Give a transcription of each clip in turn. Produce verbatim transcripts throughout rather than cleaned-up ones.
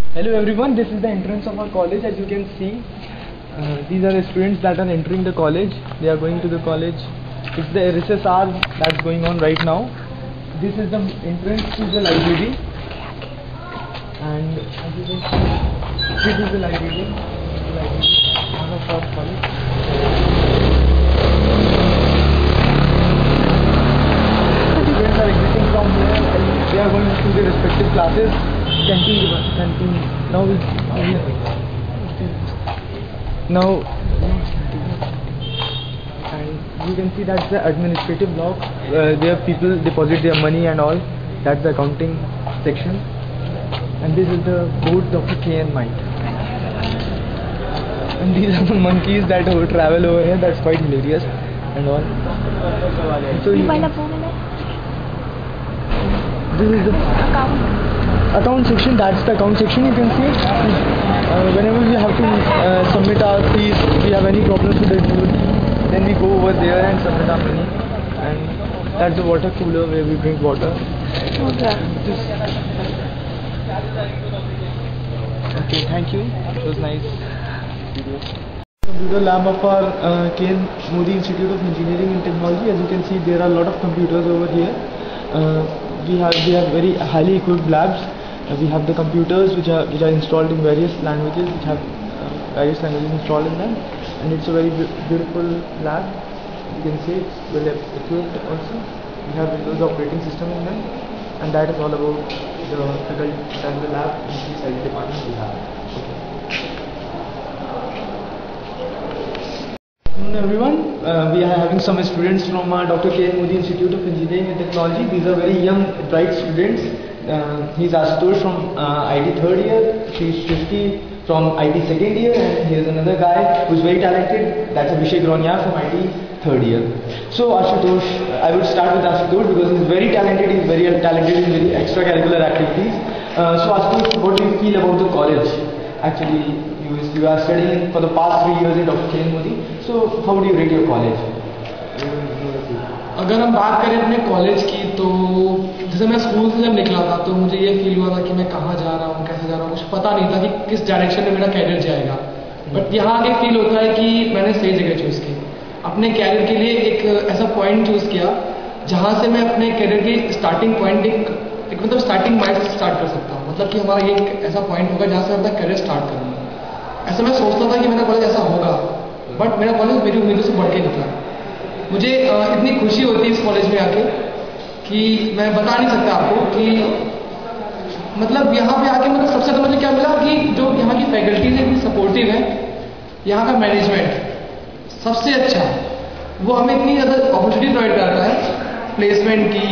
Hello everyone, this is the entrance of our college. As you can see, uh, these are the students that are entering the college. They are going to the college. It's the R S S R that's going on right now. This is the entrance to the library, and as you can see, this is the library. The library of our college. Students are exiting from here and they are going to their respective classes. Canteen, canteen. Now we now, and you can see that's the administrative block uh, where people deposit their money and all. That's the accounting section, and this is the board Doctor K and Mike. And these are the monkeys that travel over here. That's quite hilarious and all. So you can, this is the account section. That's the account section. You can see uh, whenever we have to uh, submit our fees, we have any problems with it, then we go over there and submit our money. And that's the water cooler where we drink water. Okay. Okay, thank you. It was nice. Computer lab of our uh, K N Modi Institute of Engineering and Technology. As you can see, there are a lot of computers over here. Uh, we have we have very highly equipped labs. Uh, we have the computers which are which are installed in various languages, which have uh, various languages installed in them, and it's a very beautiful lab. You can see it's well equipped also. We have Windows operating system in them, and that is all about the faculty and the lab in the study department we have. Okay. Good afternoon everyone. Uh, we are having some students from uh, Doctor K N Modi Institute of Engineering and Technology. These are very young, bright students. Uh, he's Ashutosh from uh, I T third year. She's fifty from I T second year, and here's another guy who's very talented. That's Abhishek Gronya from I T third year. So Ashutosh, I would start with Ashutosh because he's very talented. He's very talented in very extracurricular activities. Uh, so Ashutosh, what do you feel about the college? Actually, you, you are studying for the past three years in Doctor K N Modi. So how do you rate your college? अगर हम बात करें अपने college की, तो जैसे मैं school से जब निकला था तो मुझे ये फील हुआ था कि मैं कहाँ जा रहा हूँ, कैसे जा रहा हूँ, कुछ पता नहीं था कि किस डायरेक्शन में मेरा कैरियर जाएगा. बट यहाँ आके फील होता है कि मैंने सही जगह चूज़ की. अपने कैरियर के लिए एक ऐसा पॉइंट चूज़ किया जहाँ से मैं अपने कैरियर की स्टार्टिंग पॉइंट एक, एक मतलब स्टार्टिंग पॉइंट से स्टार्ट कर सकता हूँ. मतलब कि हमारा ये एक ऐसा पॉइंट होगा जहाँ से अपना कैरियर स्टार्ट करूँगा. ऐसा मैं सोचता था कि मेरा कॉलेज ऐसा होगा, बट मेरा कॉलेज मेरी उम्मीदों से बढ़ के निकला. मुझे इतनी खुशी होती है इस कॉलेज में आके कि मैं बता नहीं सकता आपको कि मतलब यहाँ पे आके मतलब सबसे तो मुझे क्या मिला कि जो यहाँ की फैकल्टीज इतनी सपोर्टिव है, यहाँ का मैनेजमेंट सबसे अच्छा, वो हमें इतनी ज़्यादा अपॉर्चुनिटी प्रोवाइड करता है प्लेसमेंट की,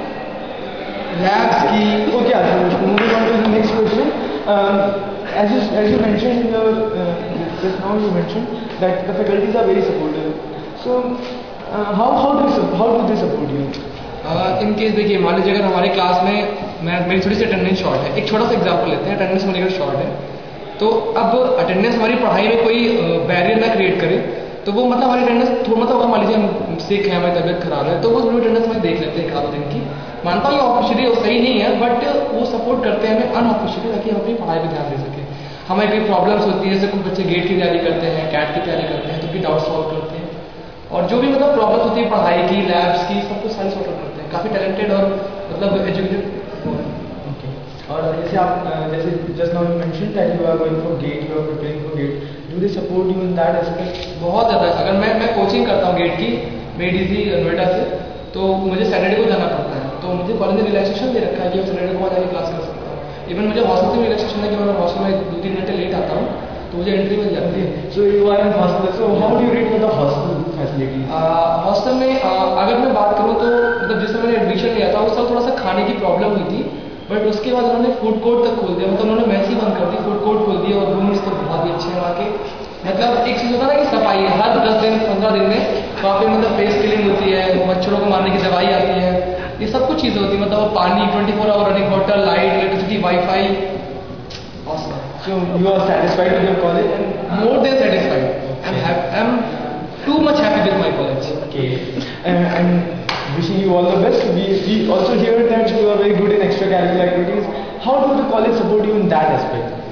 लैब्स की. Okay, moving on to the next question. As you as you mentioned in your uh, just now you mentioned that the faculties are very supportive. So uh, how how do you, how do they support you? In case देखिए, मान लीजिए अगर हमारे class में मैं मेरी थोड़ी सी attendance short है, एक छोटा सा एग्जांपल लेते हैं. अटेंडेंस मेरी अगर शॉर्ट है तो अब अटेंडेंस हमारी पढ़ाई में कोई बैरियर ना क्रिएट करे, तो वो मतलब हमारी अटेंडेंस थोड़ा मतलब अगर मान लीजिए हम सिक हैं, हमारी तबियत खराब है, तो वो थोड़ी अटेंडेंस हमें देख लेते हैं एक आध दिन की. मानता हूँ ये अपॉर्चुनिटी सही नहीं है, बट वो सपोर्ट करते हैं हमें अन अपॉर्चुनिटी, ताकि हम अपनी पढ़ाई पर ध्यान दे सकें. हमें कोई प्रॉब्लम्स होती है, जैसे कुछ बच्चे गेट की तैयारी करते हैं, कैट की तैयारी करते हैं, तो भी डाउट सॉल्व करते हैं, और जो भी मतलब प्रॉब्लम्स होती है पढ़ाई की, लैब्स की, सब कुछ सारी सॉल्व करते हैं. काफ़ी टैलेंटेड और मतलब एजुकेटेड. ओके. और जैसे आप जैसे just now you mention that you are going for GATE, you are preparing for GATE, do they support you in that aspect? बहुत ज़्यादा. अगर मैं मैं कोचिंग करता हूँ गेट की, मेड इजी नोएडा से, तो मुझे सैटरडे को जाना पड़ता है, तो मुझे कॉलेज ने रिलैक्सेशन दे रखा है कि मैं सैटरडे को वहाँ जाके क्लास कर सकता हूँ. इवन मुझे हॉस्टल से भी रिलैक्सेशन है कि मैं हॉस्टल में दो तीन घंटे लेट आता हूँ तो मुझे एंट्री मिल जाती है. So you are in hostel. So how do you rate the hostel facility? Hostel में uh, अगर मैं बात करूँ तो मतलब जिस समय मैंने एडमिशन लिया था उस समय थोड़ा सा खाने की प्रॉब्लम हुई थी, बट उसके बाद उन्होंने फूड कोर्ट तक खोल दिया. मतलब उन्होंने मैस ही बंद कर दी, फूड कोर्ट खोल दिया, और रूम्स तो बहुत ही अच्छे हैं वहाँ के. मतलब एक चीज़ होता है ना कि सफाई हर दस दिन पंद्रह दिन में वहाँ पे मतलब फेस क्लीन होती है, मच्छरों को मारने की दवाई आती है, ये सब कुछ चीज़ें होती है. मतलब पानी twenty four hour running water, light, electricity, wifi. Awesome. So you are satisfied with your college? And more than satisfied. Okay. I'm happy. I'm too much happy with my college. Okay. Uh, and wishing you all the best. We, we also hear that you are very good in extracurricular activities. How do the college support you in that aspect?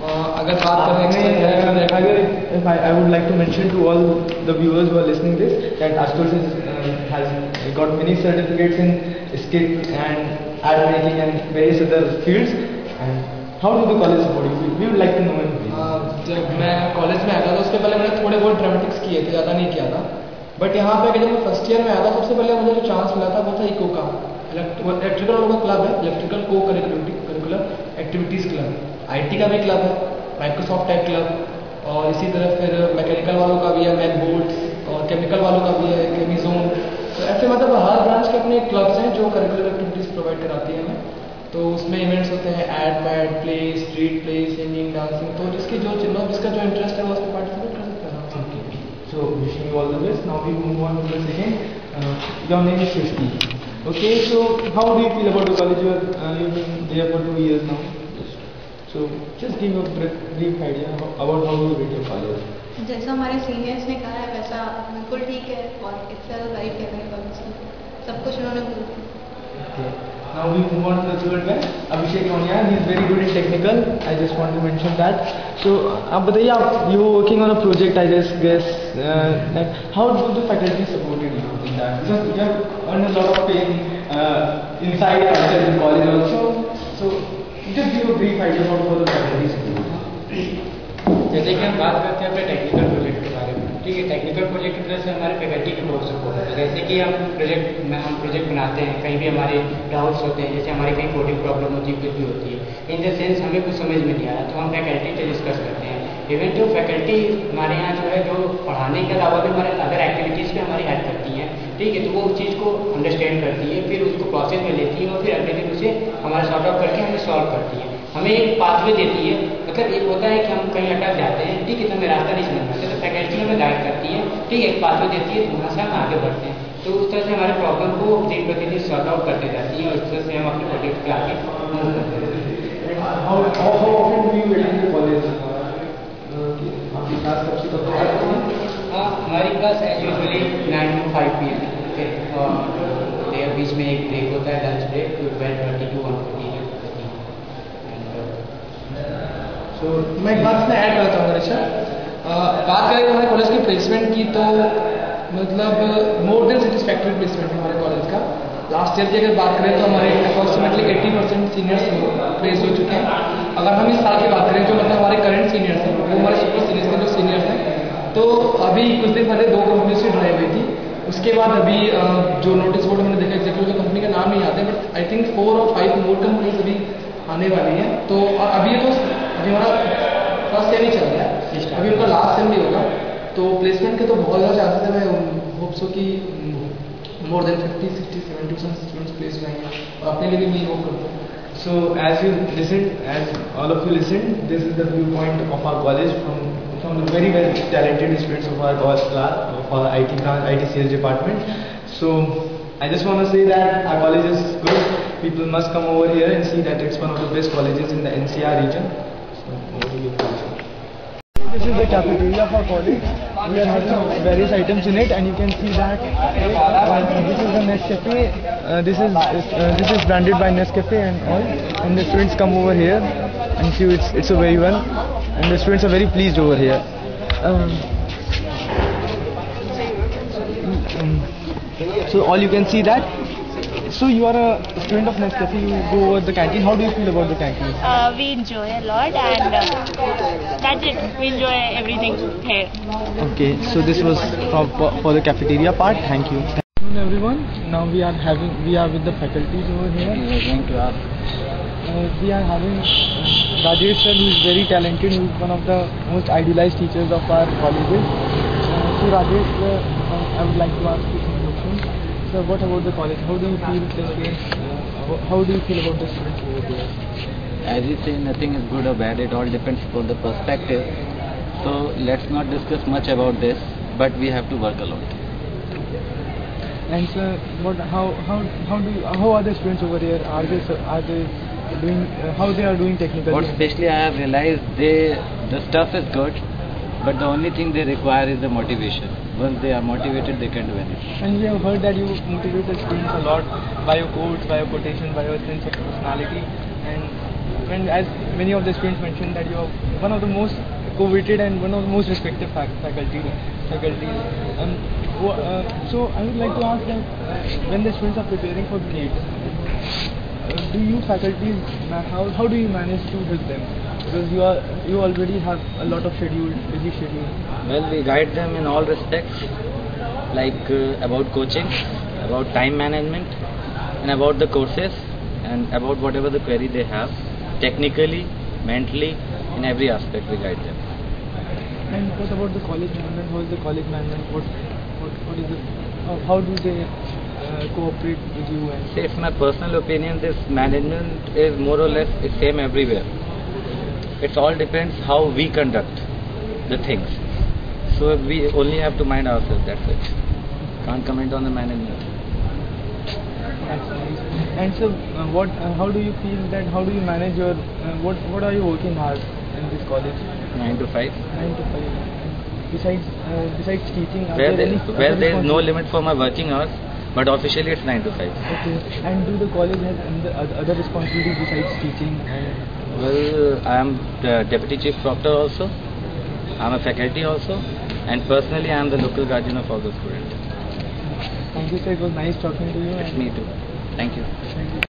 अगर बात करें extra अगर if I, I would like to mention to all the viewers who are listening this that Ashutosh is, uh, has got many certificates in skit and ad making and various other fields. And how do the college support you? We would like to know him. जब मैं college में आया था तो उसके पहले मैंने थोड़े बहुत ड्रामेटिक्स किए थे, ज़्यादा नहीं किया था. बट यहाँ पे जब मैं फर्स्ट ईयर में आया था सबसे पहले मुझे जो चांस मिला था वो था इको का. इलेक्ट्रिकल वालों का क्लब है, इलेक्ट्रिकल को करिकुलर एक्टिविटीज़ क्लब. आईटी का भी क्लब है, माइक्रोसॉफ्ट टेक क्लब, और इसी तरह फिर मैकेनिकल वालों का भी है, मैन बोर्ड्स, और केमिकल वालों का भी है, केमिजोन. तो ऐसे मतलब हर ब्रांच के अपने क्लब्स हैं जो करिकुलर एक्टिविटीज़ प्रोवाइड कराती हैं हमें. तो उसमें इवेंट्स होते हैं, एड पैड play, street play, singing, dancing. तो जिसकी जो चिन्ह जिसका जो इंटरेस्ट है वो उसमें पार्टिसिपेट कर सकता है. Okay. So wishing you all the best. Now we move on to the second. Uh, your name is Shrishti. Okay. So how do you feel about the college? You are uh, you've been there for two years now. So just give a brief idea about how you rate your college. जैसा हमारे seniors ने कहा है वैसा बिल्कुल ठीक है और it's a very famous college. सब कुछ उन्होंने Okay. Now we move on to the third guy, Abhishek Onya. He is very good in technical. I just want to mention that. So, आप बताइए आप you were working on a project. I just guess uh, that how do the faculty supported you in that? Because you have earned a lot of pay uh, inside outside the college also. So just give a brief idea about how the faculty support. जैसे कि हम बात करते हैं अपने technical project के बारे में. ठीक है, टेक्निकल प्रोजेक्ट की तरफ से हमारे फैकल्टी की बहुत सपोर्ट है. जैसे कि हम प्रोजेक्ट में हम प्रोजेक्ट बनाते हैं, कहीं भी हमारे डाउट्स होते हैं, जैसे हमारी कहीं कोडिंग प्रॉब्लम होती है, कुछ भी होती है, इन द सेंस हमें कुछ समझ में नहीं आया तो हम फैकल्टी से डिस्कस करते हैं. इवन जो फैकल्टी हमारे यहाँ जो है जो पढ़ाने के अलावा भी हमारे अदर एक्टिविटीज़ में हमारी हेल्प करती हैं. ठीक है, तो वो उस चीज़ को अंडरस्टैंड करती है, फिर उसको प्रोसेस में लेती है और फिर अगले दिन उसे हमारे सॉर्ट आउट करके हमें सॉल्व करती है. हमें एक पाथवे देती है. मतलब एक होता है कि हम कहीं अटक जाते हैं, ठीक है, तो हमें रास्ता नहीं समझ में आता, तो फैकल्टी हमें गाइड करती है. ठीक है, एक पाथवे देती है, तो वहाँ से हम आगे बढ़ते हैं. तो उस तरह से हमारे प्रॉब्लम को दिन प्रतिदिन सॉर्ट आउट करते जाती है और इस तरह से हम अपने प्रोजेक्ट के आगे मूव करते रहते हैं. How how how often do you attend the college? आपकी क्लास कब से कब तक होती है? हाँ, हमारी class as usually nine to five P M. Okay, और बीच में एक ब्रेक होता है, lunch break, two twelve thirty to one forty. तो मैं एक बात इसमें ऐड करना चाहूँगा ऋषभ. बात करें हमारे कॉलेज की प्लेसमेंट की तो मतलब मोर देन सेटिस्फैक्टरी प्लेसमेंट है हमारे कॉलेज का. लास्ट ईयर की अगर बात करें तो हमारे approximately eighty percent seniors place हो चुके हैं. अगर हम इस साल की बात करें जो मतलब हमारे करंट सीनियर्स हैं वो हमारे सुपर सीनियर्स के जो सीनियर्स हैं, तो अभी कुछ दिन पहले दो कंपनीज की ड्राइव हुई थी. उसके बाद अभी जो नोटिस बोर्ड मैंने देखा एग्जैक्टली जो कंपनी का नाम नहीं आते, बट आई थिंक फोर और फाइव मोर कंपनीज अभी आने वाली हैं. तो अभी तो अभी हमारा फर्स्ट ईयर ही चल रहा है, अभी उनका लास्ट सेम भी होगा. तो प्लेसमेंट के तो बहुत ज़्यादा चांसेस है. मैं होप सो कि more than fifty sixty seventy percent students place होंगे और अपने लिए भी मैं होप करता हूँ. So as you listen, as all of you listen, this is the viewpoint of our college from from the very very talented students of our college class of our I T class, I T sales department. So I just want to say that our college is good. People must come over here and see that it's one of the best colleges in the N C R region. So over to you. This is the cafeteria of our college. We are having various items in it, and you can see that uh, this is the Nescafe. Uh, this is uh, this is branded by Nescafe and all. And the students come over here and see it's it's a very well, and the students are very pleased over here. Um, um, so all you can see that. So you are a student of Nescafe. You go over the canteen. How do you feel about the canteen? Uh, we enjoy a lot, and uh, that's it. We enjoy everything here. Okay, so this was from, for, for the cafeteria part. Thank you. Good afternoon, everyone. Now we are having we are with the faculties over here. We are going to ask. Uh, we are having uh, Rajesh sir, who is very talented. Who is one of the most idealized teachers of our colleges. Uh, so Rajesh, uh, uh, I would like to ask you some questions. So what about the college? How do you feel the students? Uh, how do you feel about the students over there? As you say, nothing is good or bad. It all depends upon the perspective. So let's not discuss much about this, but we have to work a lot. And sir, what? How how how do you, how are the students over here? Are they are they doing uh, how they are doing technically? What especially I have realized, they the stuff is good, but the only thing they require is the motivation. Once they are motivated, they can do anything. And we have heard that you motivate the students a lot by your quotes, by your quotation, by your sense of personality. And and as many of the students mentioned that you are one of the most coveted and one of the most respected fac faculty faculties. Um, wh- uh, so I would like to ask that uh, when the students are preparing for GATE, uh, do you faculties ma- how how do you manage to help them? Because you are you already have a lot of schedule, busy schedule. Well, we guide them in all respects, like uh, about coaching, about time management, and about the courses, and about whatever the query they have, technically, mentally, in every aspect we guide them. And what about the college management? How is the college management? What what, what is the how, how do they uh, cooperate with you? And See, it's my personal opinion. This management is more or less the same everywhere. It all depends how we conduct the things. So we only have to mind ourselves. That's it. Can't comment on the management. And so, uh, what? Uh, how do you feel that? How do you manage your? Uh, what What are you working hard in this college? Nine to five. Nine to five. Besides, uh, besides teaching, are Where there there, any where other there is no responsibilities? limit for my working hours, but officially it's nine to five. Okay. And do the college have any other other responsibilities besides teaching? And Well, I am the deputy chief proctor also. I am a faculty also, and personally I am the local guardian of all the students. thank you, sir. It was nice talking to you. It's and me too. Thank you. Thank you.